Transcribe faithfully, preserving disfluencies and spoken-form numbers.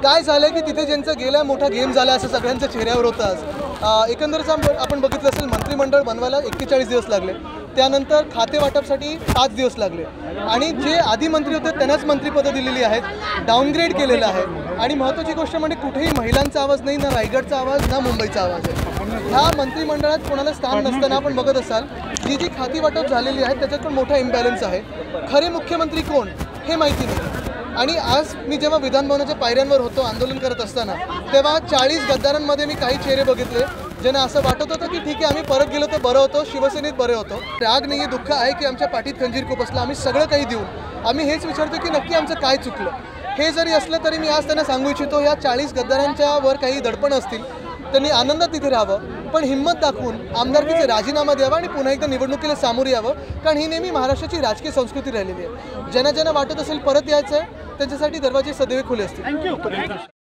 काय झालं की तिथे ज्यांचं गेला मोठा गेम झाला असं सगळ्यांच्या चेहऱ्यावर होतं आज। एकंदरच आपण बघितलं असेल मंत्रिमंडळ बनवायला एक्केचाळीस दिवस लागले, त्यानंतर खाते वाटपसाठी पाच दिवस लागले आणि जे आधी मंत्री होते त्यांनाच मंत्रिपदं दिलेली आहेत, डाऊनग्रेड केलेलं आहे। आणि महत्त्वाची गोष्ट म्हणजे कुठेही महिलांचा आवाज नाही, ना रायगडचा आवाज, ना मुंबईचा आवाज आहे। ह्या मंत्रिमंडळात कोणाला स्थान नसताना आपण बघत असाल जी जी खाती वाटप झालेली आहेत त्याच्यात पण मोठा इम्बॅलन्स आहे। खरे मुख्यमंत्री कोण हे माहिती नाही। आणि आज मी जेव्हा विधानभवनाच्या पायऱ्यांवर होतो आंदोलन करत असताना तेव्हा चाळीस गद्दारांमध्ये मी काही चेहरे बघितले ज्यांना असं वाटत होतं की ठीक आहे आम्ही परत गेलो तर बरं होतो, शिवसेनेत बरे होतो। राग नाही आहे, दुःख आहे की आमच्या पाठीत खंजीर खूप असलं, आम्ही सगळं काही देऊन आम्ही हेच विचारतो की नक्की आमचं काय चुकलं। हे जरी असलं तरी मी आज त्यांना सांगू इच्छितो या चाळीस गद्दारांच्या वर काही दडपण असतील त्यांनी आनंदात तिथे राहावं, पण हिंमत दाखवून आमदारकीचे राजीनामा द्यावा आणि पुन्हा एकदा निवडणुकीला सामोरे यावं, कारण ही नेहमी महाराष्ट्राची राजकीय संस्कृती राहिलेली आहे। ज्यांना ज्यांना वाटत असेल परत यायचं आहे त्यांच्यासाठी दरवाजे सदैव खुले असतील।